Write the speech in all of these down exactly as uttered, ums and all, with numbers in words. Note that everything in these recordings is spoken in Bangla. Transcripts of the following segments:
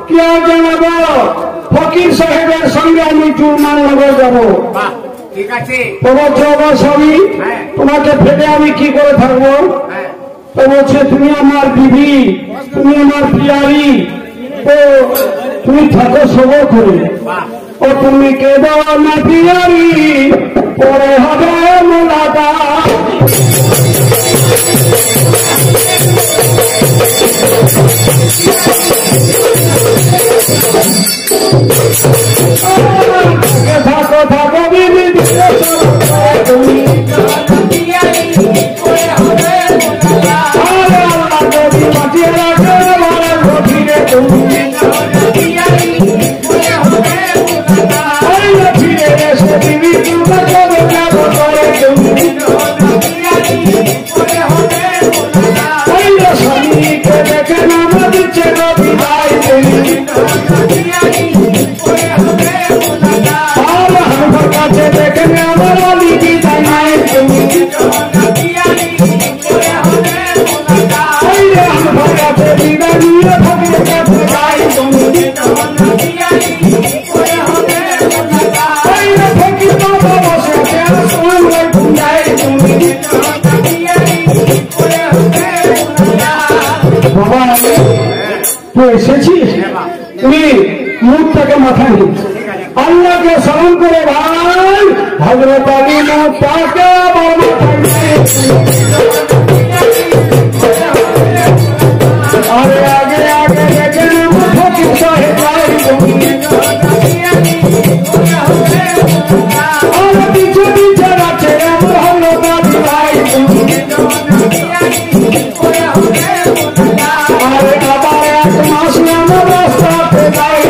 কি আর জানাবো ফকির সাহেবের সঙ্গে আমি চুরমান নগর যাবো। ঠিক আছে স্বামী তোমাকে ফেলে আমি কি করে থাকবো? তো বলছে তুমি আমার বিবি, তুমি আমার প্রিয়ারি, তো তুমি থাকো সবর করে। ও তুমি কেঁদো না প্রিয়ারি, পরে হবে মোলাকাত। থাকো থাকো বিবি তুমি এসেছিস তুমি মুখটাকে মাথায় নিস, আল্লাহকে স্মরণ করে ভাই হযরত আলী মুখটাকে আরে আগে আগে দেখে ফকির সাহেব আর পিছু পিছু রাখে আমার হযরত আলী ভাই। আরে আবার এক মাস নাম রাস্তাতে যাই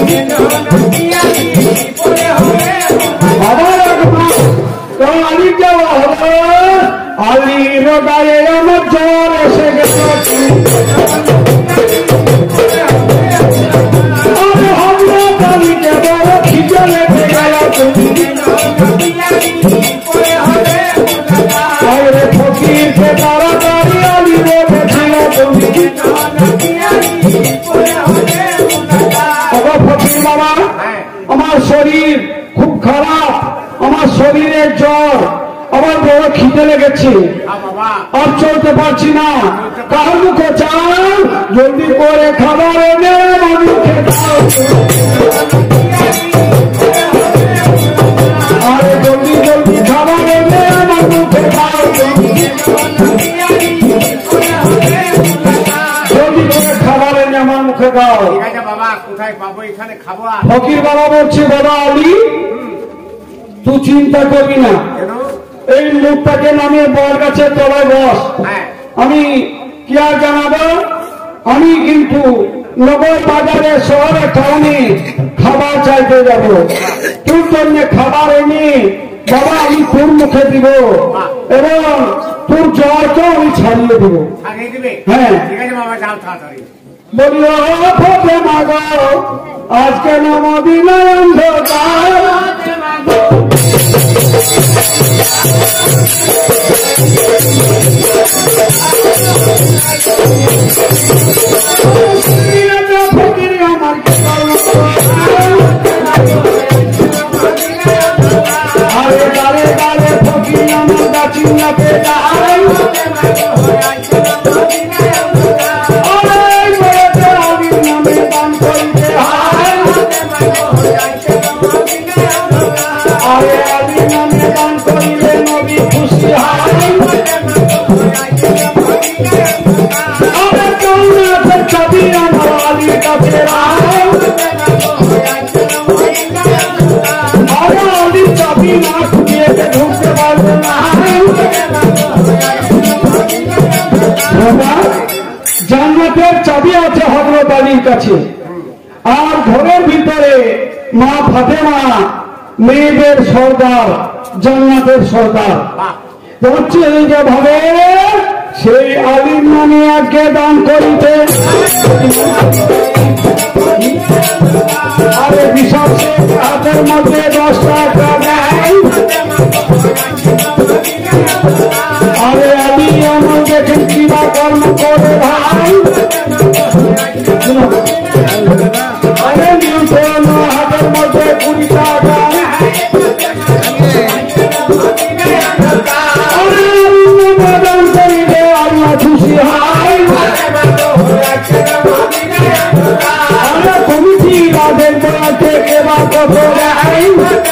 আবার এক মাস তো আলী যাওয়া হলো, আলীর গায়ে আমার জ্বর এসে গেল। আরে হযরত আলীকে বড় খিদে লেগে গেল। আরে ফকিরকে তাড়াতাড়ি আলী বলেছিল তুমি ফকির বাবা আমার শরীর খুব খারাপ, আমার শরীরের জ্বর, আমার বড় খিদে লেগেছে, আর চলতে পারছি না, কার মুখে চাও জলদি করে খাবার এনে আমার মুখে দাও। আরে জলদি জলদি খাবার এনে আমার মুখে দাও, জলদি করে খাবার এনে আমার মুখে দাও। ফকির বাবা বলছে বাবা আলী তুই চিন্তা করবি না, এই মুখটাকে নামিয়ে বর গাছের তলায় বস, আমি কি আর জানাবো, আমি কিন্তু নগর বাজারে শহরে টাউনে খাবার চাইতে যাব, তোর জন্য খাবার এনে বাবা আমি তোর মুখে দিব এবং তোর জ্বরকে আমি ছাড়িয়ে দিব। হ্যাঁ বলিও ফতে মাগো আজকে নমদিনায় অন্ধকার, ফকির আমার আরে গালে গালে ফকির আমার গাছিনাকে যায়। আরে আলী নামে দান করিলে নবী খুশি হয়। আরে জান্নাতের চাবি আমার আলীর কাছে রায়। আরে আলীর চাবি না খুঁজে ঢুকতে পারবে না। জান্নাতের চাবি আছে হযরত আলীর কাছে, আর ঘরের ভিতরে মা ফাতেমা মেয়েদের সর্দার, জান্নাতের সর্দার হচ্ছে এই যে ভাবে সেই আলীর নামে আজকে দান করিতে। আরে বিশাল হাতের মধ্যে দশ টাকা দেয়। আরে আলী আমার দেখেন কিবা কর্ম করে ভাই। কেবা কত দেয়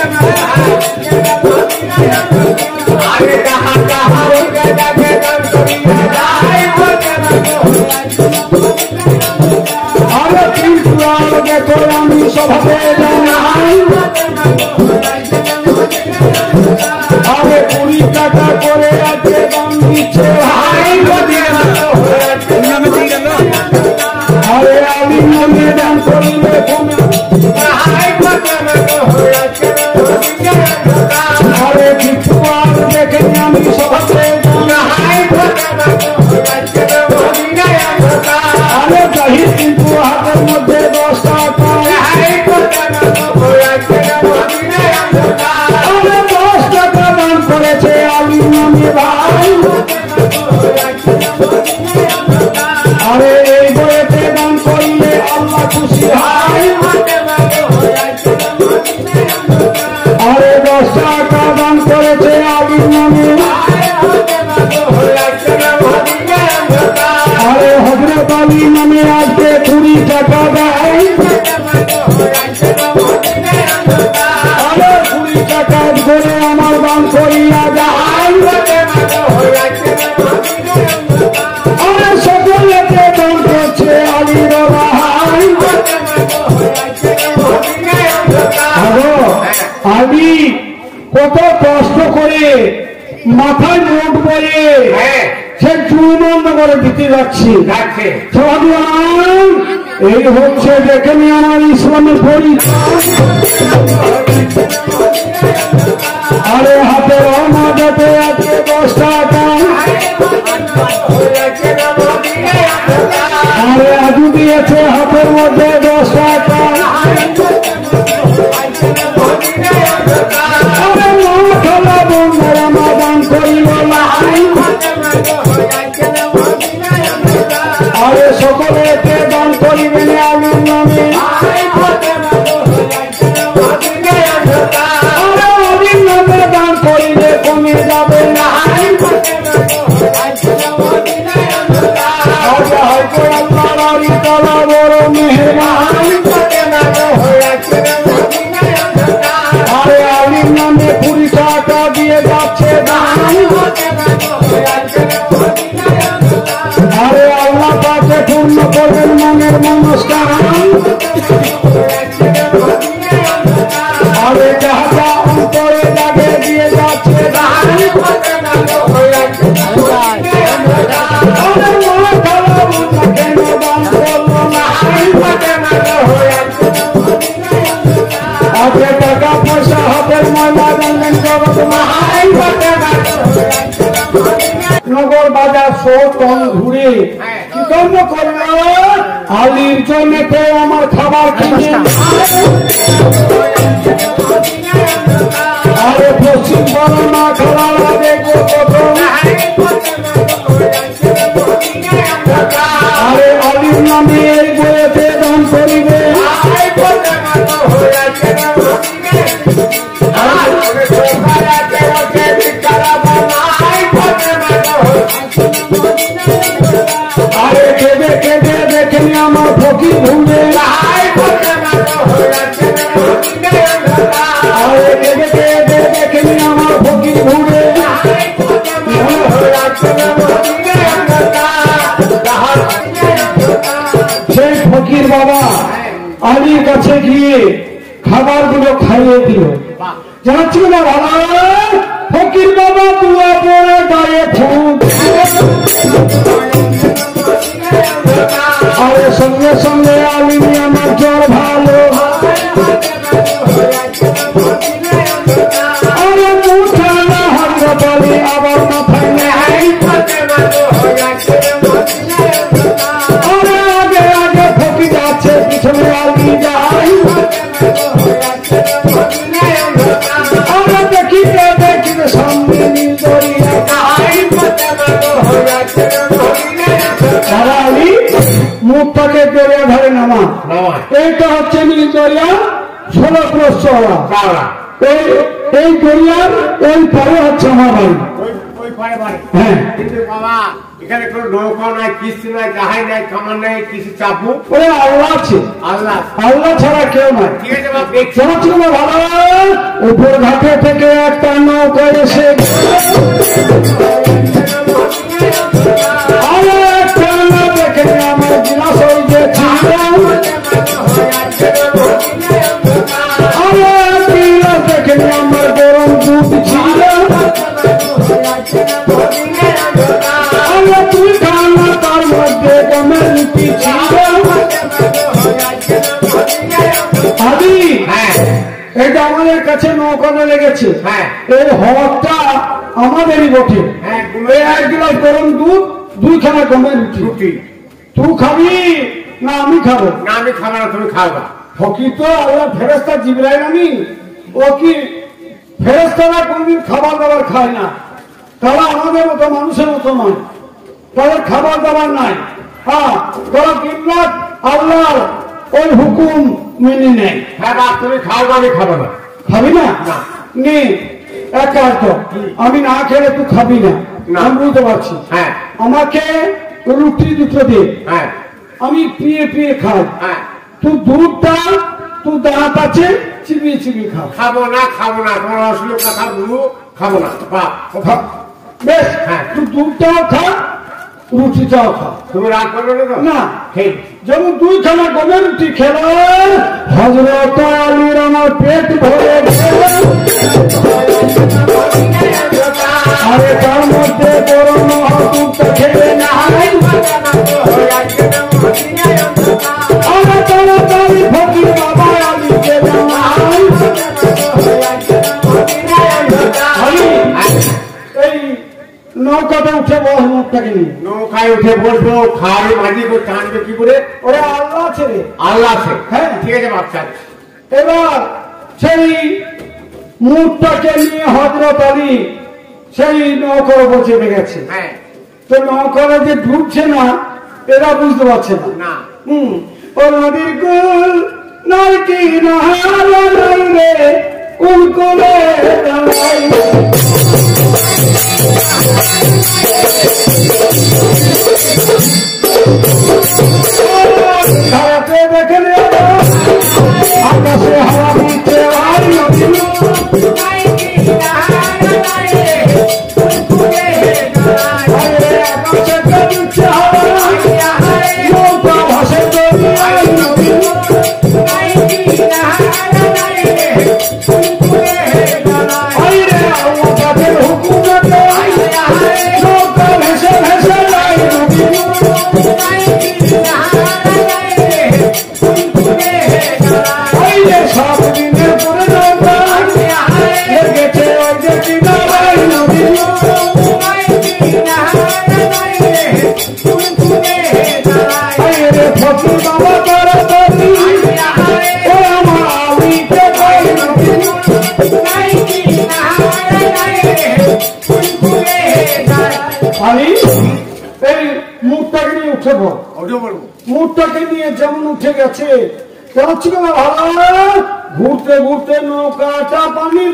আরে কাহা কাহা যাবে দান করিয়া যায় আরে কিন্তু আগে তো আমি সভাতে জানাই আরে কুড়ি টাকা করে আছে দাম দিচ্ছে ভাই আরে আমি মনে দান করিলে আরে কিছু আর দেখে আমি সভাতে আরে যাই কিন্তু হাতের মধ্যে দশ টাকা আরে দশ টাকা দান করেছে আমি নামে ভাই আরে এই বইতে দান করলে আল্লাহ খুশি হয় আরে দশ টাকা দান করেছে আমি নামে আরে হযরত আলী নামে আজকে কুড়ি টাকা দেয় আরে কুড়ি টাকা করে আমার দান করিয়া যায় আরে সকলেতে দান করছে আলীর ভাই আলী কত কষ্ট করে মাথায় নোট বলে সে চুরবন্ধ করে দিতে যাচ্ছি এই হচ্ছে দেখে নি আমার ইসলামের পরিচয় আরে হাতে রওনা যেতে আছে দশ টাকা আরে আজু দিয়েছে হাতের মধ্যে দশ টাকা আরে মা খেলা বন্ধুরা মা দান করিল আরে সকলেতে দান করিবেন আলীর নামে আরে আলীর নামে দান করিলে কমে যাবে না হয়তো আল্লাহর আলী তাআলা বড় মেহেরবান আরে আলীর নামে কুড়ি টাকা দিয়ে যাচ্ছে দান আরে আল্লাহ পাকে পূর্ণ করবেন মনের মনস্কার আরে যাহা অন্তরে লাগে দিয়ে যাচ্ছে দান আরে মনে খারাপ কেন দান করলো না আজকে টাকা পয়সা হাতের ময়লা জানলেন জগৎ মাহাই নগর বাজার সৌতন ঘুরে কি কর্ম করল আলীর জন্য কেউ আমার খাবার কিনে আরে পশ্চিম বর্মা খাবার দেখবো কত আরে আলীর নামে এই বইয়েতে দান করিবে আরে কেঁদে কেঁদে দেখেনি আমার ফকির ঘুরে আরে কেঁদে কেঁদে দেখেনি আমার ফকির ঘুরে সেই ফকির বাবা আলীর কাছে গিয়ে খাবার গুলো খাইয়ে দিল জানাচ্ছিল না বাবা ফকির বাবা দুয়া পড়ে গায়ে ফুট আরে সঙ্গে সঙ্গে আলী আমার জ্বর ভালো আরে মুঠা না হজরত আলী আবার মাথায় নেয় আরে আগে আগে ফকির যাচ্ছে পিছনে আলী যায় আরে দেখিতে দেখিতে সামনে নীল দরিয়া আলী মুখটাকে দরিয়া ধরে নামা এইটা হচ্ছে নীল দরিয়া ষোলো ক্রোশ চওড়া এই দরিয়ার ওই পারে হচ্ছে আমার বাড়ি ওই পারে বাড়ি হ্যাঁ কিন্তু বাবা এখানে কোনো নৌকা নাই, কিস্তি নাই, জাহাজ নাই, কামান নাই, কিছু চাপু। ওরে আল্লাহ আছে, আল্লাহ আল্লাহ ছাড়া কেউ নাই। ঠিক আছে বাপ, দেখছি ভালো। উপর ঘাটে থেকে একটা নৌকা এসে আরো একটা না দেখে আমার গিলাস হয়ে গেছে, আরো গিলাস দেখে আমার গরম দুধ ছিল, আরো তুই খানা তার মধ্যে গমের রুটি ছিল। আদি এটা আমাদের কাছে নৌকাতে লেগেছে, এই হওয়াটা আমাদেরই বটে। এই এক গ্লাস গরম দুধ, দুইখানা গমের রুটি। তুই খাবি না আমি খাবো? না আমি খাবো না, তুমি খাওয়া। ফকির তো আল্লাহ ফেরেস্তা জিবরাইল আমিন, ও কি ফেরেস্তারা কোনদিন খাবার দাবার খায় না, তারা আমাদের মতো মানুষের মতো নয়, তাদের খাবার দাবার নাই। হ্যাঁ, তারা দিনরাত আল্লাহর ওই হুকুম মেনে নেয়। হ্যাঁ বাপ, তুমি খাও না, আমি খাবো না। খাবি না? নে এক কাজ কর, আমি না খেলে তুই খাবি না, আমি বুঝতে পারছি। হ্যাঁ, আমাকে রুটি দুটো দে, হ্যাঁ আমি পিয়ে পিয়ে খাই। হ্যাঁ, তুই দুধটা, তুই দাঁত আছে চিবিয়ে চিবিয়ে খা। খাবো না, খাবো না, তোমার অসুখ কথা বলবো, খাবো না বাপ। বেশ, হ্যাঁ তুই দুধটাও খা, রুটিটাও খা। তুমি রাগ করবে না তো? না, ঠিক। যেমন দুইখানা গমের রুটি খেলো, হযরত আলীর আমার পেট ভরে গেল, আরে তার মধ্যে গরম দুধটা খেলে না, আরে তাড়াতাড়ি ফকির বাবা আলীকে জানাই। আলী, এই নৌকাতে উঠে বস, মুখটাকে নিয়ে নৌকায় উঠে বসবো, খাওয়াবে মাঝি করে টানবে কি করে? ওরা আল্লাহ আছে রে। আল্লাহ আছে। হ্যাঁ ঠিক আছে বাচ্চা। এবার সেই মুখটাকে নিয়ে হযরত আলী সেই নৌকার উপর চেপে গেছে। হ্যাঁ, তো নৌকাটা যে ডুবছে না এরা বুঝতে পারছে না। না হম ও নদীর কুল নাই কি নাহারা নাই রে, কুল কুলে দাঁড়াই। খারাপে দেখে নে আকাশে হাওয়া দিচ্ছে, আর নদী সব দিনের পরে লেগেছে ওই যে কিনারায় নদী। ফকির বাবা তাড়াতাড়ি ও আমার আলীকে কই নদী। আলী এই মুখটাকে নিয়ে উঠে পড়। মুখটাকে নিয়ে যেমন উঠে গেছে যাচ্ছিল না ভালো, ঘুরতে ঘুরতে নৌকাটা পানির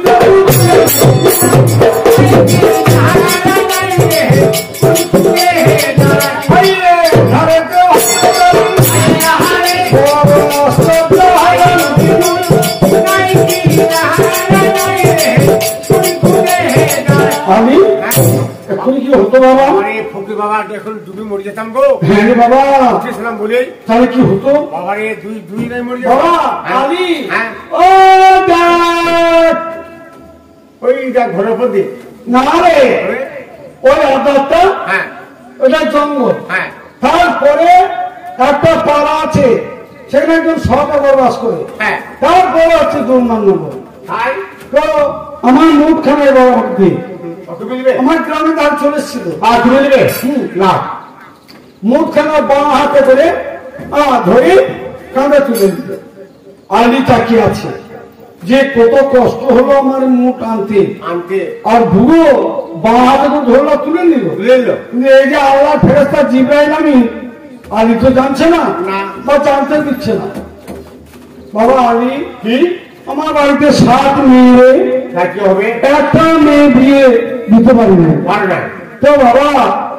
আমি এখন কি হতো বাবা? ফকির বাবা এখন ডুবে মরে যেতাম গো। হ্যাঁ রে বাবা, উঠেছিলাম বলে। তাহলে কি হতো বাবা রে? দুই দুই নাই মরে বাবা। যেতাম। আলী হ্যাঁ, ও দেখ, ওই দেখ ঘরের উপর দিয়ে। না রে ওই আদারটা, হ্যাঁ ওটা জঙ্গল। হ্যাঁ, তারপরে একটা পাড়া আছে, সেখানে একজন সহকার বাস করে। হ্যাঁ তারপরে হচ্ছে দুর্নান্নগর। তাই তো আমার মুখখানে বাবা ভক্তি, ওকে বুঝবে? আমার গ্রামে তার চলে এসেছিল। আর বুঝবে না, মুখখানা বাঁ হাতে করে আহ ধরে কাঁধে তুলে দিল। আলী তাকিয়ে আছে যে কত কষ্ট হলো আমার মুখ আনতে আনতে, আর বুড়ো বাঁ হাতে তো ধরলো তুলে নিল। বুঝে নিল। কিন্তু এই যে আল্লাহ ফেরেশতা জিবরাইল আমিন, আলী তো জানছে না না। বা জানতে দিচ্ছে না। বাবা আলী কি আমার বাড়িতে সাত মেয়ে, কি হবে? একটা মেয়ে বিয়ে দিতে পারি না। পারে না। তো বাবা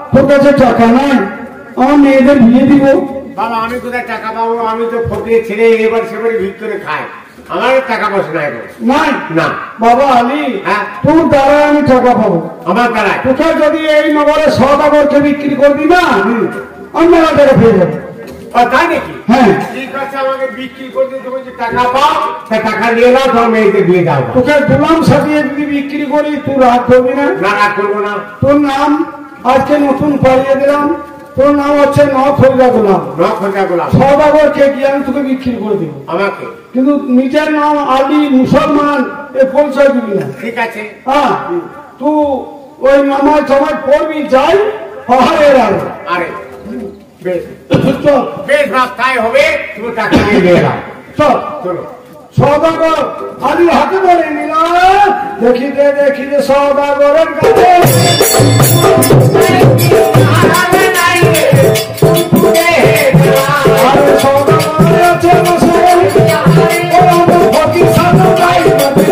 তোর কাছে টাকা নাই, আমার মেয়েদের বিয়ে দিব। বাবা আমি কোথায় টাকা পাবো? আমি তো ফকির ছেলে, এবার সেবারে ভিতরে খাই, আমার টাকা পয়সা নাই নাই না। বাবা আলী, হ্যাঁ। তোর দ্বারা আমি টাকা পাবো। আমার দ্বারায় তোকে যদি এই নগরে সদাগরকে বিক্রি করবি না, আমি মেলা টাকা পেয়ে যাবো। তাই নাকি? হ্যাঁ। ঠিক আছে, আমাকে বিক্রি করতে তুমি যে টাকা পাও, তা টাকা নিয়ে নাও, তোমার মেয়েকে দিয়ে দাও। তোকে গোলাম সাজিয়ে যদি বিক্রি করি তুই রাগ করবি না? না রাগ করবো না। তোর নাম আজকে নতুন পালিয়ে দিলাম, তোর নাম হচ্ছে নখোজা গোলাম। নখোজা গোলাম। সদাগরকে গিয়ে আমি তোকে বিক্রি করে দিব। আমাকে কিন্তু নিজের নাম আলী মুসলমান এ পরিচয় দিবি না। ঠিক আছে। হ্যাঁ, তুই ওই নামাজ সমাজ পড়বি, যাই পাহাড়ের আরে। আরে বেশ চল বেশ ভাব, তাই হবে, তুমি টাকা নিয়ে দিয়ে দাও। চল চলো। সদাগর আলী হাতে ধরে নিলাম, দেখি দে দেখি দে সদাগরের কাছে। আরে সদাগর আছে বসে, ও আমার ফকির সাধু গাই বাজে।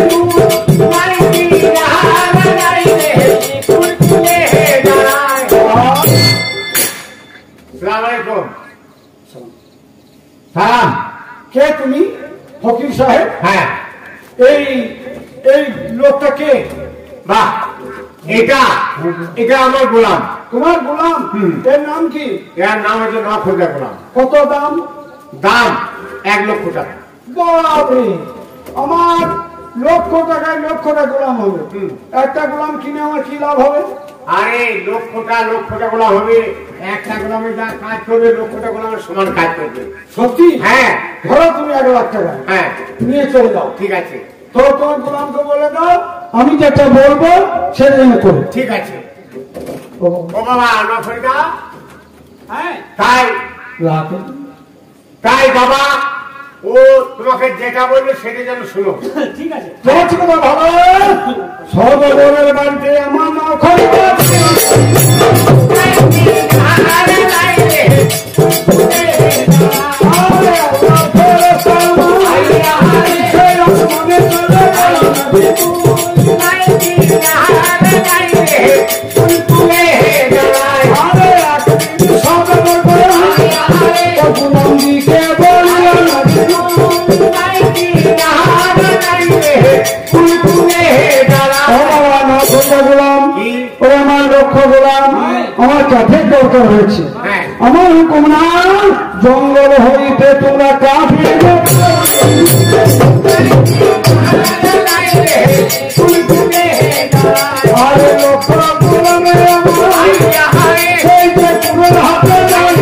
সালাম। কে তুমি? ফকির সাহেব? হ্যাঁ। এই এই লোকটা কে? বাহ, এটা এটা আমার গোলাম। তোমার গোলাম? এর নাম কি? এর নাম হচ্ছে নখোজা গোলাম। কত দাম? দাম এক লক্ষ টাকা। বাপরে, আমার লক্ষ টাকায় লক্ষ টাকা গোলাম হবে। একটা গোলাম কিনে আমার কি লাভ হবে? আরে লক্ষটা লক্ষটা গোলাম হবে, একটা গোলামে যা কাজ করবে লক্ষটা গোলামের সমান কাজ করবে। সত্যি? হ্যাঁ। ধরো তুমি এক লাখ টাকা হ্যাঁ, নিয়ে চলে যাও। ঠিক আছে। তো তোমার গোলামকে বলে দাও আমি যেটা বলবো সেটা যেন করো। ঠিক আছে। ও ও বাবা নখোজা, হ্যাঁ তাই রাখো। তাই বাবা, ও তোমাকে যেটা বলবে সেটা যেন শুনো। ঠিক আছে, তোমার ছিল না ভালো। সদাগরের বাড়িতে আমার না খবর। আমার লক্ষ্য গোলাম, আমার কাঠের দরকার হয়েছে। আমার হুকুম না, জঙ্গল হইতে তোমরা কাঠ আরে লক্ষ্য গোলামে আমার সেই যে কুড়ের হাতে যায়।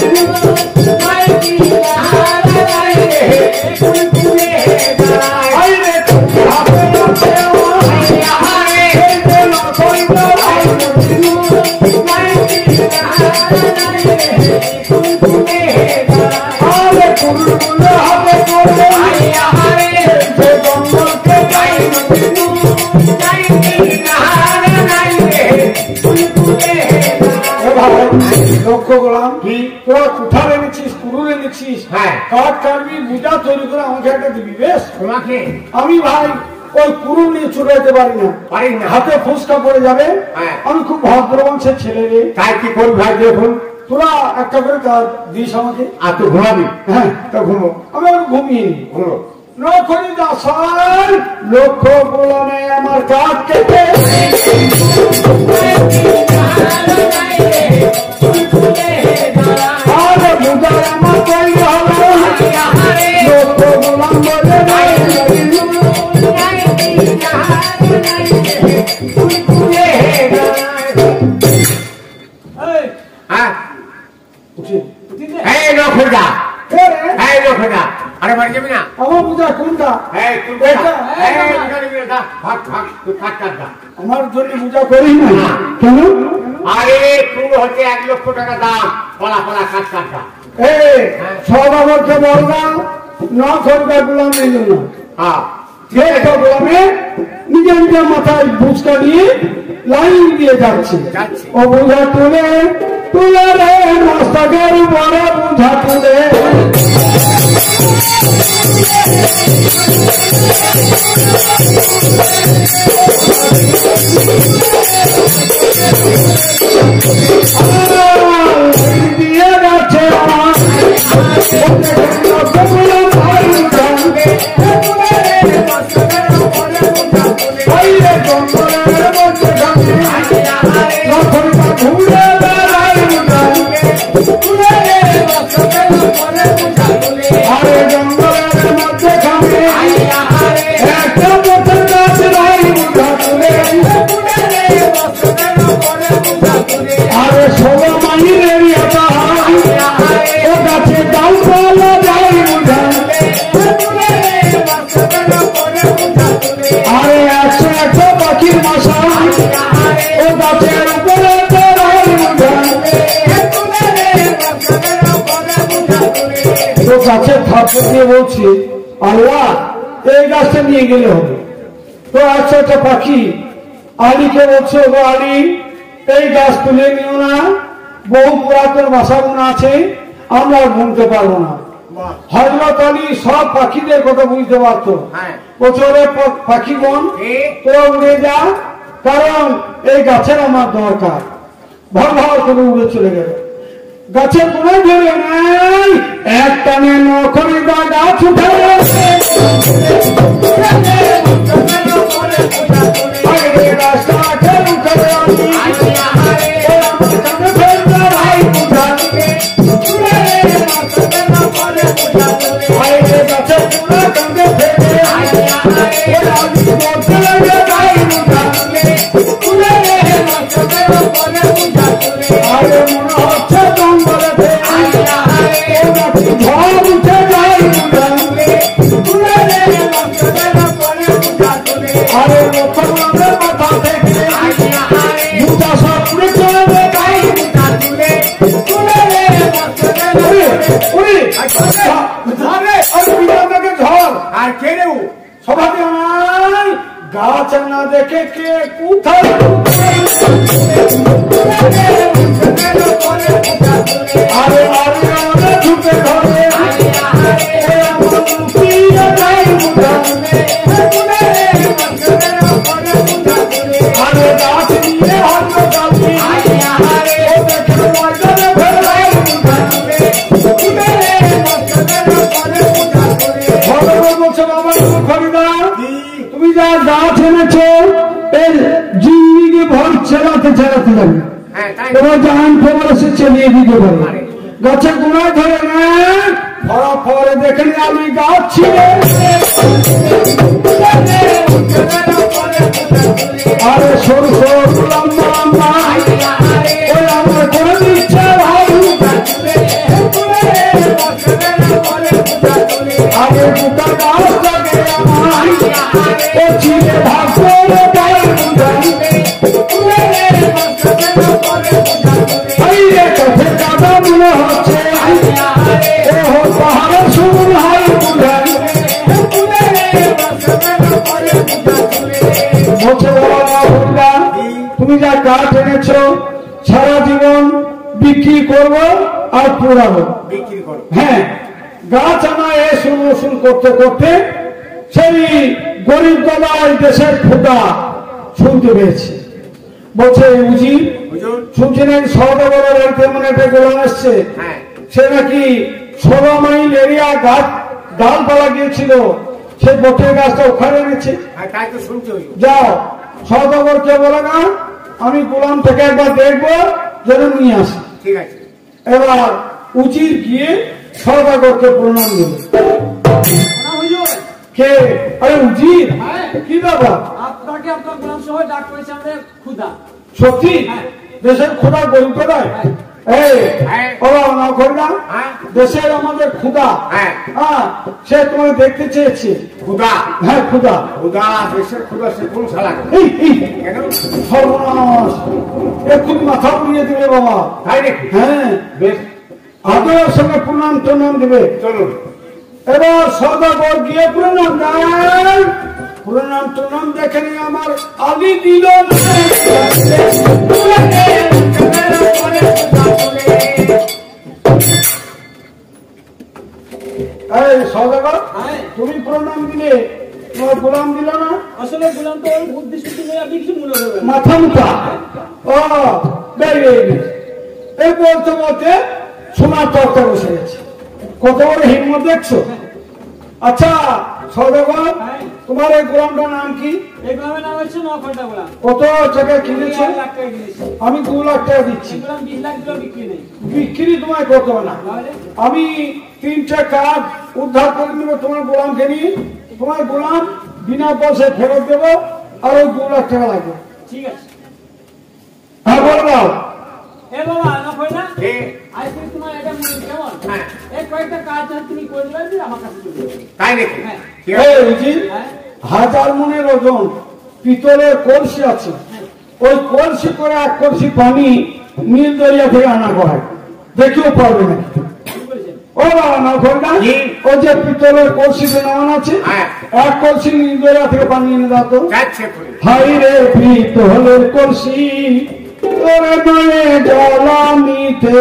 লক্ষ্য গোলাম, তোরা কোথায় এনেছিস? কুড়ুল এনেছিস? হ্যাঁ। কাঠ কাটবি, বুঝা তৈরি করে আমাকে একটা দিবি। বেশ, তোমাকে আমি ভাই ওই কুড়ুল নিয়ে ছুটে যেতে পারি না, পারি না। হাতে ফুসকা পড়ে যাবে। হ্যাঁ। আমি খুব ভদ্র বংশের ছেলে রে। তাই কি করবি ভাই? দেখুন তোরা একটা করে কাজ দিস আমাকে। আর তো ঘুমাবি? হ্যাঁ, তো ঘুমো। আমি আর ঘুমিয়ে নি। ঘুমো। নখরি দাসার লক্ষ্য গোলামে আমার কাঠ কেটে আরে বুঝার আমার তৈরি হলো। লক্ষ্য গোলাম বলে হ্যাঁ, উঠে এই নখোজা, এই নখোজা, আরে বাড়ি যাবি না? আমার বুঝা কোনটা? এই তুই এটা, এই এই, এখানে গিয়ে দা, ভাগ ভাগ, তুই কাট কাট দা। আমার জন্য পূজা করি না কেন? আরে তুই হচ্ছে এক লক্ষ টাকা দাম, পলা পলা কাট কাট দা। এই সব আমাকে বললাম না, সরকার গোলাম নিল না। হ্যাঁ, যে একটা গোলামে নিজের নিজের মাথায় বুঝকা দিয়ে লাইন দিয়ে যাচ্ছে। যাচ্ছে। ও বুঝা তুলে তুলে রে মস্তকের বড় বুঝা তুলে। আমার দিয়ে বলছি আল্লাহ এই গাছটা নিয়ে গেলে হবে। তো আচ্ছা একটা পাখি আলীকে বলছে গো আলী এই গাছ তুলে নিও না, বহু পুরাতন ভাষাগুলো আছে আমরা ঘুমতে পারবো না। হযরত আলী সব পাখিদের কথা বুঝতে পারতো। বছরে পাখিগণ তোরা উড়ে যা, কারণ এই গাছের আমার দরকার। ভর ভর করে উড়ে চলে গেল। গাছের কোনো ধরে নাই, এক টানে নখরে দা গাছ উঠে গাছ না দেখে কে কোথায় আরে আরে আরে ঢুকে ধরে আরে গাছ নিয়ে হলো গাছি তুমি যা গাছ এনেছো এর জিন্দিগি ভর চালাতে চালাতে যাবে, তোমার জাহান খবর এসে চালিয়ে দিতে পারবে। গাছের গোড়ায় ধরে নেন ফরা ফরে দেখেন আমি গাছ ছিল আরে সরু সরু লম্বা লম্বা ওই আমার করে দিচ্ছে ভাই আগে গোটা গাছ লাগে আমার ও ছিলে ভাগ করে গায়ে কাছে কাদা মনে হচ্ছে ও পাহাড়ের সুর হাই তুমি যা গাছ এনেছ সারা জীবন বিক্রি করবো আর পোড়াবো। হ্যাঁ, গাছ আনা এ শুন করতে করতে সেই গরিব গলায় দেশের খোদা শুনতে পেয়েছে। বলছে উজি শুনছি নাকি সৌদাগরের বাড়িতে মনে একটা গোলাম এসছে, সে নাকি ষোলো মাইল এরিয়া গাছ ডালপালা গিয়েছিল, সে বটের গাছটা ওখানে এনেছে। যাও সৌদাগরকে বলে না আমি গোলাম থেকে একবার দেখবো যেন নিয়ে আসি। ঠিক আছে, এবার উজির গিয়ে সৌদাগরকে প্রণাম দিল। কে? আরে উজির কি ব্যাপার? আপনাকে আপনার গোলাম সহ ডাক করেছে আমাদের ক্ষুধা। সত্যি? দেশের ক্ষুধা গরিব কোথায়? দেশের আমাদের ক্ষুধা, হ্যাঁ সে তোমাকে দেখতে চেয়েছে। ক্ষুধা? হ্যাঁ ক্ষুধা। ক্ষুধা দেশের ক্ষুধা সে কোন শালা? সর্বনাশ, এক্ষুনি মাথা পুড়িয়ে দিবে বাবা। তাই নাকি? হ্যাঁ বেশ, আদরের সঙ্গে প্রণাম টনাম দিবে। চলুন এবার সদাগর গিয়ে প্রণাম দেন। প্রণাম টনাম দেখে নি আমার আলী দিল সদাগর তুমি প্রণাম দিলে, তোমার গোলাম দিল না? আসলে গোলাম তো বুদ্ধি শুদ্ধি নেই, আপনি কিছু মনে করবেন মাথা মুখা। ও এই বলতে বলতে সোনার তর্ক বসে গেছে। কত বড় হিম্মত দেখছো? আচ্ছা সদাগর তোমার এই গোলামটার নাম কি? এই গোলামের নাম হচ্ছে নখটা গোলাম। কত টাকা কিনেছো? আমি দু লাখ টাকা দিচ্ছি। বিশ লাখ টাকা বিক্রি নেই। বিক্রি তোমায় করতে হবে না, আমি তিনটা কাজ উদ্ধার করে নেবো তোমার গোলামকে নিয়ে। তোমার গোলাম বিনা পয়সায় ফেরত দেবো, আর ওই দু লাখ টাকা লাগবে। ঠিক আছে। হ্যাঁ বলো দাও। এ বাবা নখই না, আজকে তোমার এটা মনে কেমন? হ্যাঁ এই কয়েকটা কাজ তুমি করে দেবে, আমার কাছে চলে যাবে। তাই নাকি? হ্যাঁ। হাজার মনের ওজন পিতলের কলসি আছে, ওই কলসি করে এক কলসি পানি নীল দরিয়া থেকে আনা হয়, দেখেও পারবে না। ও বাবা না ঘন্টা ওই যে পিতলের কলসি নামান আছে এক কলসি নিজেরা থেকে পানি এনে দাও তো। হাই রে পিতলের কলসি তোরে নয়ে জল নিতে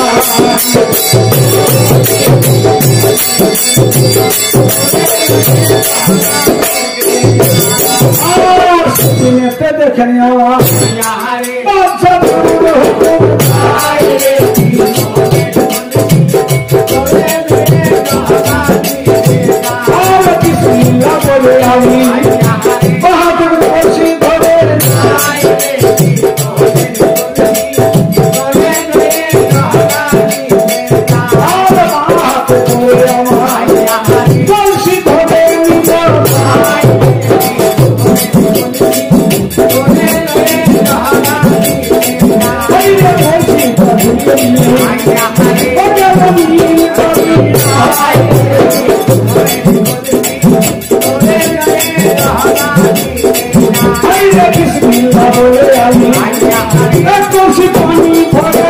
আর দেখে নেওয়া বাচ্চা বলে আমি বাহাদুর কলসি ধরে কলসি ধরে বলে আমি কলসি পানি ধরে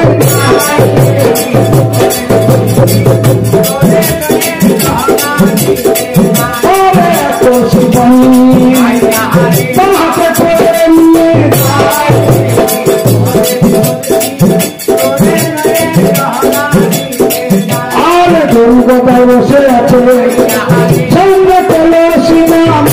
কলসি পানি হাতে করে নিয়ে আর দুর্গতায় বসে আছে সঙ্গে কলসি নাম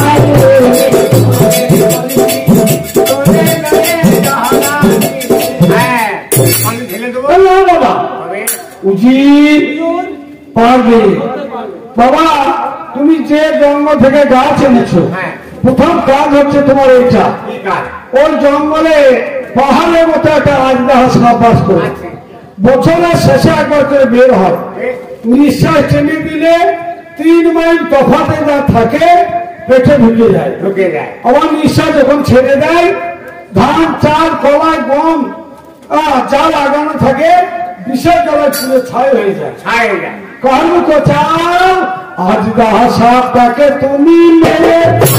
পারবে বাবা। তুমি যে জন্ম থেকে গাছ এনেছো প্রথম কাজ হচ্ছে তোমার এইটা। ওই জঙ্গলে পাহাড়ের মতো একটা রাজদাহ সাপ বাস করে বছরের শেষে একবার করে বের হয়। নিঃশ্বাস টেনে দিলে তিন মাইল তফাতে যা থাকে পেটে ঢুকে যায় ঢুকে যায় আবার নিঃশ্বাস যখন ছেড়ে দেয় ধান চাল কলাই গম যা লাগানো থাকে বিশেষ জলে পুরো ছাই হয়ে যায় ছাই হয়ে যায় कहूँ तो चाल आज दहा साप ताके तुमी मेरे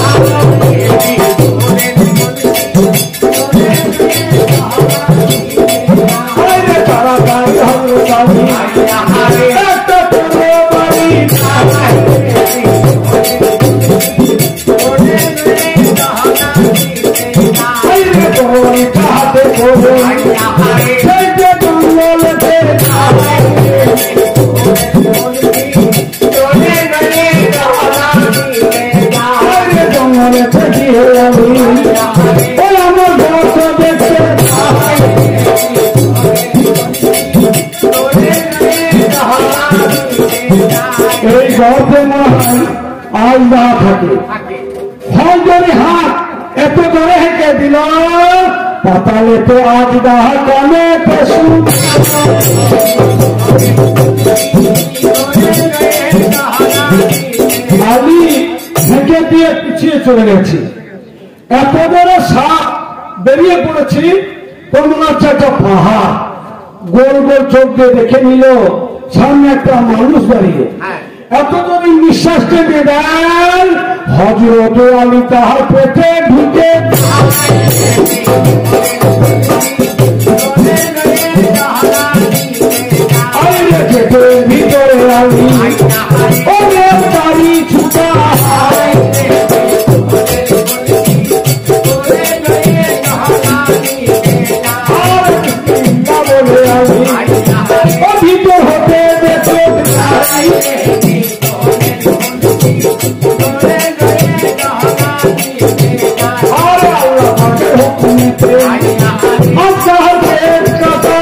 अरे तारा तारी हम तारी एक तो तुमे बड़ी अरे कोई चाहते कोई जैसे तुम बोलते এই গর্তে মনে হয় আজ না থাকে হয় যদি হাত এত ধরে হেঁকে দিল পাতালে তো আজ দাহ কানে পশু আমি হেঁকে দিয়ে পিছিয়ে চলে গেছি এত বড় সাপ বেরিয়ে পড়েছি তো মনে হচ্ছে একটা পাহাড় গোল গোল চোখ দিয়ে দেখে নিল সামনে একটা মানুষ দাঁড়িয়ে এত যদি নিঃশ্বাস টেনে দেন হযরত আলী তাহার পেটে ঢুকে পেটের ভিতরে আলী ওরে তারি ছুটা বলে আলী ও ভিতর হতে দেখে আরে আল্লাহ পাকের হুকুমে আল্লাহর কথা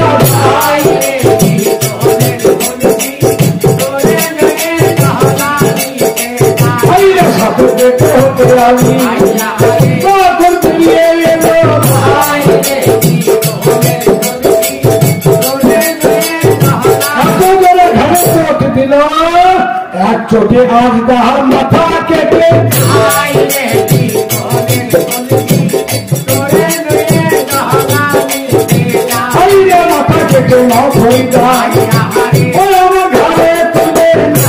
আইরে সাথে দেখে হতে আলী কখন দিয়ে এলো দিল এক চোটে আজ দাহার মাথা কেটে আইরে মাথা কেটে না হয়ে যায় ও আমার ঘরে তুলে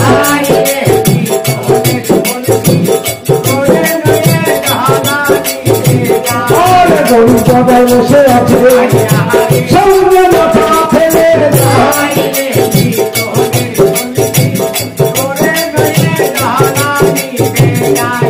আরে গরু সবাই বসে আছে সঙ্গে মাথা ফেলে যায় যায়